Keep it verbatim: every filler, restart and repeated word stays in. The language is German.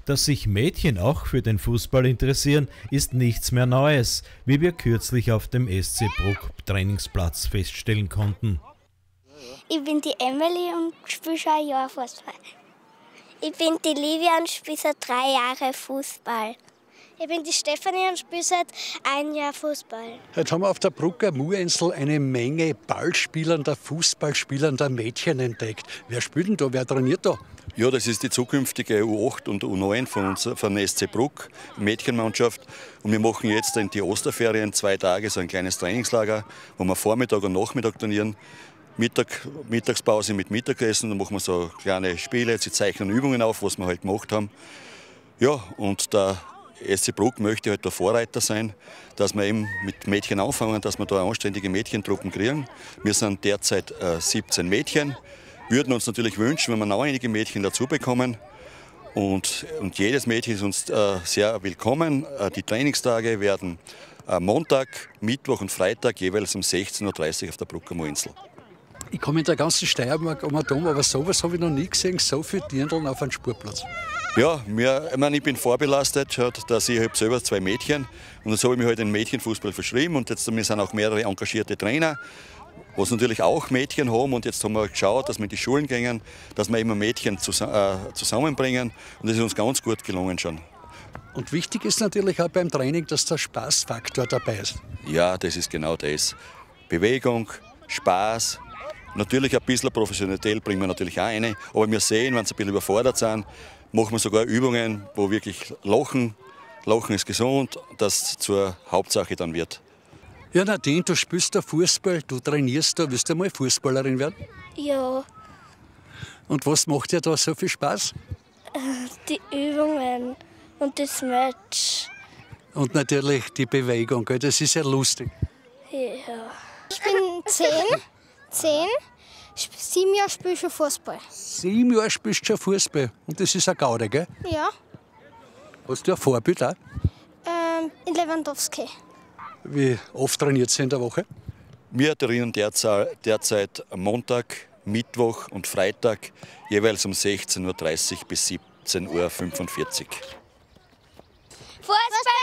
Dass sich Mädchen auch für den Fußball interessieren, ist nichts mehr Neues, wie wir kürzlich auf dem S C Bruck Trainingsplatz feststellen konnten. Ich bin die Emily und spiele schon ein Jahr Fußball. Ich bin die Livia und spiele seit drei Jahren Fußball. Ich bin die Stefanie und spiele seit ein Jahr Fußball. Jetzt haben wir auf der Brucker Murinsel eine Menge ballspielender, Fußballspielender Mädchen entdeckt. Wer spielt denn da? Wer trainiert da? Ja, das ist die zukünftige U acht und U neun von uns, von S C Bruck, Mädchenmannschaft. Und wir machen jetzt in die Osterferien zwei Tage so ein kleines Trainingslager, wo wir Vormittag und Nachmittag trainieren. Mittag, Mittagspause mit Mittagessen, dann machen wir so kleine Spiele, sie zeichnen Übungen auf, was wir halt gemacht haben. Ja, und der S C Bruck möchte halt der Vorreiter sein, dass wir eben mit Mädchen anfangen, dass wir da anständige Mädchentruppen kriegen. Wir sind derzeit äh, siebzehn Mädchen, würden uns natürlich wünschen, wenn wir noch einige Mädchen dazu bekommen. Und, und jedes Mädchen ist uns äh, sehr willkommen. Äh, die Trainingstage werden äh, Montag, Mittwoch und Freitag jeweils um sechzehn Uhr dreißig auf der Brucker Murinsel. Ich komme in der ganzen Steiermark um und um, aber sowas habe ich noch nie gesehen, so viele Dirndln auf einem Sportplatz. Ja, mir, ich, meine, ich bin vorbelastet, dass ich habe selber zwei Mädchen und jetzt habe ich mich halt in Mädchenfußball verschrieben und jetzt wir sind auch mehrere engagierte Trainer, was natürlich auch Mädchen haben und jetzt haben wir geschaut, dass wir in die Schulen gehen, dass wir immer Mädchen zusammenbringen und das ist uns ganz gut gelungen schon. Und wichtig ist natürlich auch beim Training, dass der Spaßfaktor dabei ist. Ja, das ist genau das. Bewegung, Spaß. Natürlich ein bisschen Professionalität bringen wir natürlich auch rein, aber wir sehen, wenn sie ein bisschen überfordert sind, machen wir sogar Übungen, wo wirklich Lachen, Lachen ist gesund, das zur Hauptsache dann wird. Ja, Nadine, du spielst da Fußball, du trainierst da, willst du mal Fußballerin werden? Ja. Und was macht dir da so viel Spaß? Die Übungen und das Match. Und natürlich die Bewegung, gell? Das ist ja lustig. Ja. Ich bin zehn. Zehn, sieben Jahre spiele ich schon Fußball. Sieben Jahre spielst du schon Fußball und das ist eine Gaude, gell? Ja. Hast du ein Vorbild auch? Ähm, in Lewandowski. Wie oft trainiert ihr in der Woche? Wir trainieren derzeit, derzeit am Montag, Mittwoch und Freitag jeweils um sechzehn Uhr dreißig bis siebzehn Uhr fünfundvierzig. Fußball!